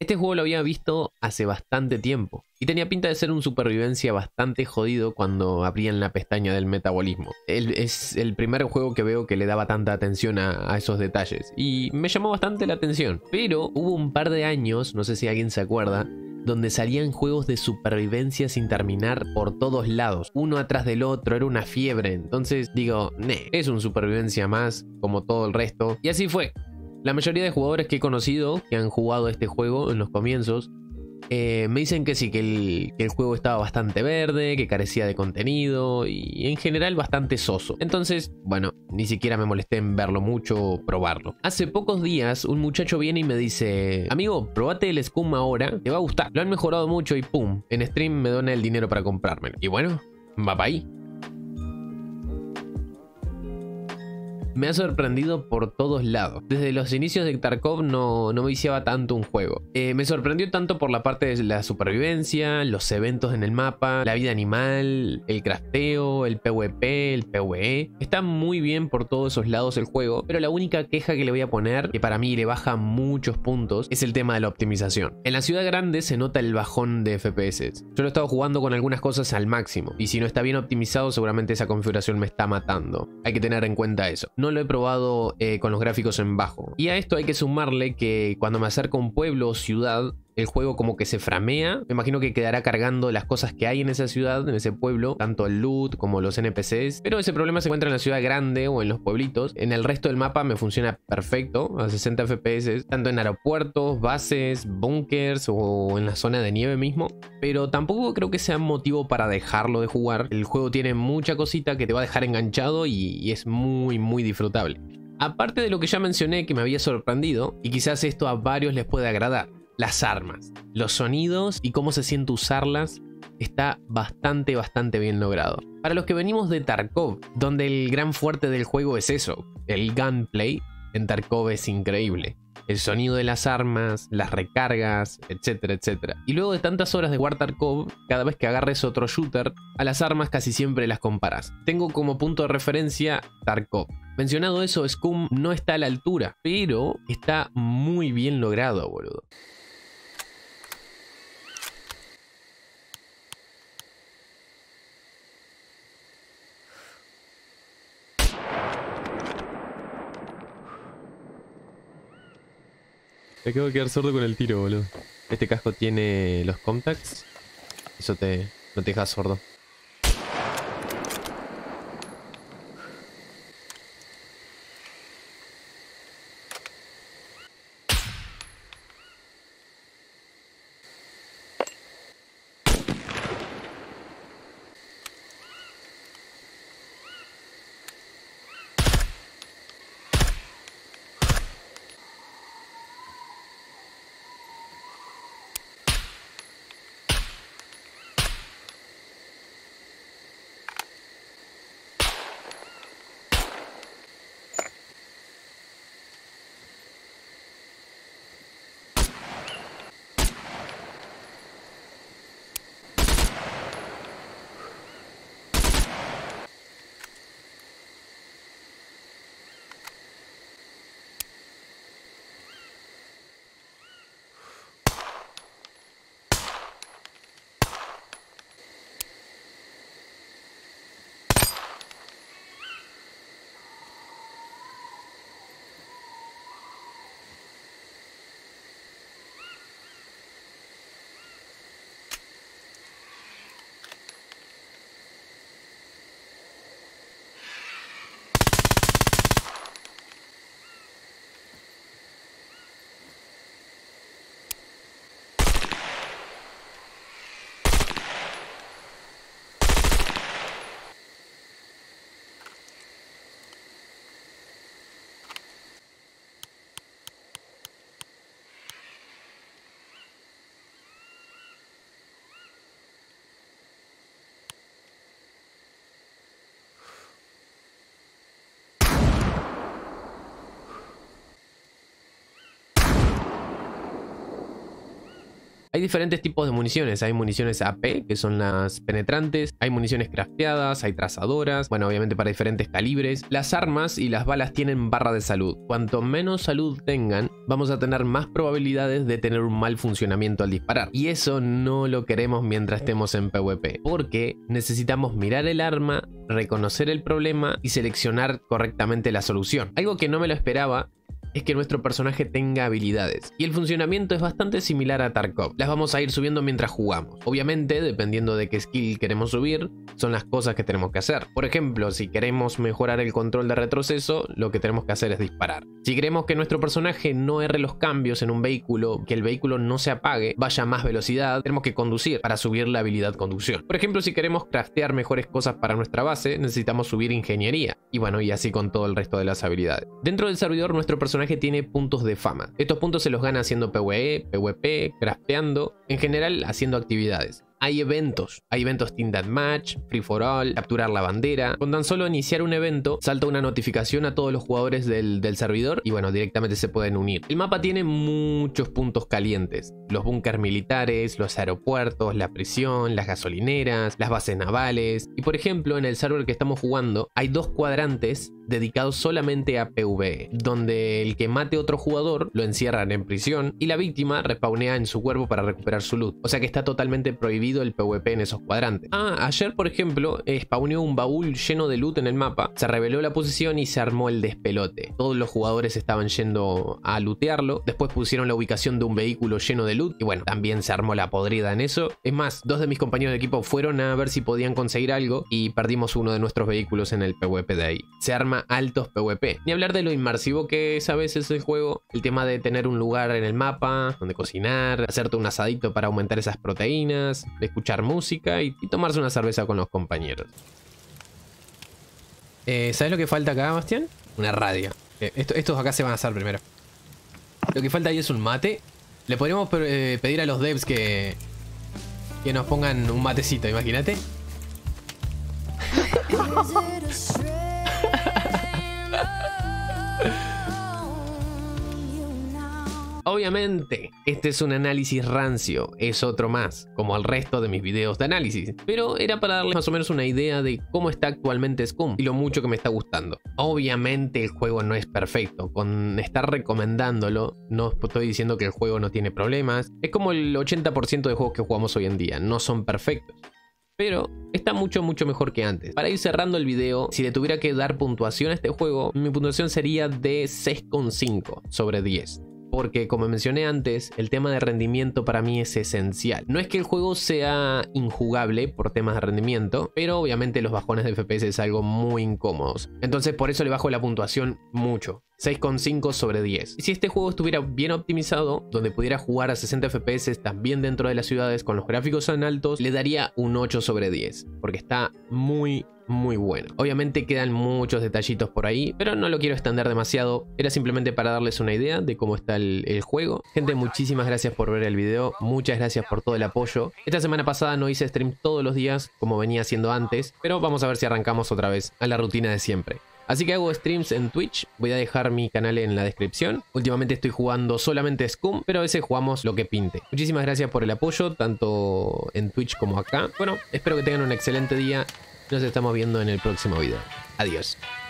Este juego lo había visto hace bastante tiempo y tenía pinta de ser un supervivencia bastante jodido cuando abrían la pestaña del metabolismo. Es el primer juego que veo que le daba tanta atención a esos detalles y me llamó bastante la atención. Pero hubo un par de años, no sé si alguien se acuerda, donde salían juegos de supervivencia sin terminar por todos lados, uno atrás del otro, era una fiebre. Entonces digo, es un supervivencia más, como todo el resto. Y así fue. La mayoría de jugadores que he conocido que han jugado este juego en los comienzos me dicen que sí, que el juego estaba bastante verde, que carecía de contenido y en general bastante soso. Entonces, bueno, ni siquiera me molesté en verlo mucho o probarlo. Hace pocos días un muchacho viene y me dice: amigo, probate el Scum ahora, te va a gustar. Lo han mejorado mucho y pum, en stream me dona el dinero para comprármelo. Y bueno, va para ahí. Me ha sorprendido por todos lados. Desde los inicios de Tarkov no me viciaba tanto un juego. Me sorprendió tanto por la parte de la supervivencia, los eventos en el mapa, la vida animal, el crafteo, el PvP, el PvE. Está muy bien por todos esos lados el juego, pero la única queja que le voy a poner, que para mí le baja muchos puntos, es el tema de la optimización. En la ciudad grande se nota el bajón de FPS. Yo lo he estado jugando con algunas cosas al máximo, y si no está bien optimizado seguramente esa configuración me está matando. Hay que tener en cuenta eso. No lo he probado con los gráficos en bajo. Y a esto hay que sumarle que cuando me acerco a un pueblo o ciudad, el juego como que se framea. Me imagino que quedará cargando las cosas que hay en esa ciudad, en ese pueblo, tanto el loot como los NPCs. Pero ese problema se encuentra en la ciudad grande o en los pueblitos. En el resto del mapa me funciona perfecto, a 60 FPS, tanto en aeropuertos, bases, bunkers o en la zona de nieve mismo. Pero tampoco creo que sea motivo para dejarlo de jugar. El juego tiene mucha cosita que te va a dejar enganchado y es muy disfrutable. Aparte de lo que ya mencioné que me había sorprendido, y quizás esto a varios les puede agradar: las armas, los sonidos y cómo se siente usarlas está bastante bien logrado. Para los que venimos de Tarkov, donde el gran fuerte del juego es eso, el gunplay, en Tarkov es increíble. El sonido de las armas, las recargas, etcétera. Y luego de tantas horas de jugar Tarkov, cada vez que agarres otro shooter, a las armas casi siempre las comparas. Tengo como punto de referencia Tarkov. Mencionado eso, Scum no está a la altura, pero está muy bien logrado, boludo. Me acabo de quedar sordo con el tiro, boludo. Este casco tiene los contacts. Eso no te deja sordo. Hay diferentes tipos de municiones. Hay municiones AP, que son las penetrantes. Hay municiones crafteadas, hay trazadoras. Bueno, obviamente para diferentes calibres. Las armas y las balas tienen barra de salud. Cuanto menos salud tengan, vamos a tener más probabilidades de tener un mal funcionamiento al disparar. Y eso no lo queremos mientras estemos en PvP, porque necesitamos mirar el arma, reconocer el problema y seleccionar correctamente la solución. Algo que no me lo esperaba es que nuestro personaje tenga habilidades. Y el funcionamiento es bastante similar a Tarkov. Las vamos a ir subiendo mientras jugamos. Obviamente, dependiendo de qué skill queremos subir, son las cosas que tenemos que hacer. Por ejemplo, si queremos mejorar el control de retroceso, lo que tenemos que hacer es disparar. Si queremos que nuestro personaje no erre los cambios en un vehículo, que el vehículo no se apague, vaya a más velocidad, tenemos que conducir para subir la habilidad conducción. Por ejemplo, si queremos craftear mejores cosas para nuestra base, necesitamos subir ingeniería. Y bueno, y así con todo el resto de las habilidades. Dentro del servidor, nuestro personaje tiene puntos de fama. Estos puntos se los gana haciendo PvE, PvP, crafteando, en general haciendo actividades. Hay eventos Team Deathmatch, Free for All, capturar la bandera. Con tan solo iniciar un evento, salta una notificación a todos los jugadores del servidor y bueno, directamente se pueden unir. El mapa tiene muchos puntos calientes. Los búnkers militares, los aeropuertos, la prisión, las gasolineras, las bases navales. Y por ejemplo, en el server que estamos jugando, hay 2 cuadrantes dedicados solamente a PvE, donde el que mate a otro jugador lo encierran en prisión y la víctima respawnea en su cuerpo para recuperar su loot. O sea que está totalmente prohibido el PvP en esos cuadrantes. Ayer por ejemplo spawneó un baúl lleno de loot en el mapa, se reveló la posición y se armó el despelote. Todos los jugadores estaban yendo a lootearlo, después pusieron la ubicación de un vehículo lleno de loot y bueno, también se armó la podrida en eso. Es más, 2 de mis compañeros de equipo fueron a ver si podían conseguir algo y perdimos uno de nuestros vehículos en el PvP de ahí. Se arma altos PvP. Ni hablar de lo inmersivo que es a veces el juego, el tema de tener un lugar en el mapa donde cocinar, hacerte un asadito para aumentar esas proteínas, de escuchar música y tomarse una cerveza con los compañeros. ¿Sabes lo que falta acá, Bastián? Una radio. Estos acá se van a hacer primero. Lo que falta ahí es un mate. Le podríamos pedir a los devs que nos pongan un matecito, imagínate. Obviamente, este es un análisis rancio, es otro más, como el resto de mis videos de análisis, pero era para darles más o menos una idea de cómo está actualmente Scum y lo mucho que me está gustando. Obviamente el juego no es perfecto, con estar recomendándolo no estoy diciendo que el juego no tiene problemas, es como el 80% de juegos que jugamos hoy en día, no son perfectos. Pero está mucho mejor que antes. Para ir cerrando el video, si le tuviera que dar puntuación a este juego, mi puntuación sería de 6,5 sobre 10. Porque como mencioné antes, el tema de rendimiento para mí es esencial. No es que el juego sea injugable por temas de rendimiento, pero obviamente los bajones de FPS es algo muy incómodos. Entonces por eso le bajo la puntuación mucho. 6,5 sobre 10. Y si este juego estuviera bien optimizado, donde pudiera jugar a 60 FPS también dentro de las ciudades con los gráficos tan altos, le daría un 8 sobre 10. Porque está muy bueno. Obviamente quedan muchos detallitos por ahí, pero no lo quiero extender demasiado. Era simplemente para darles una idea de cómo está el juego. Gente, muchísimas gracias por ver el video. Muchas gracias por todo el apoyo. Esta semana pasada no hice stream todos los días como venía haciendo antes, pero vamos a ver si arrancamos otra vez a la rutina de siempre. Así que hago streams en Twitch, voy a dejar mi canal en la descripción. Últimamente estoy jugando solamente Scum, pero a veces jugamos lo que pinte. Muchísimas gracias por el apoyo, tanto en Twitch como acá. Bueno, espero que tengan un excelente día. Nos estamos viendo en el próximo video. Adiós.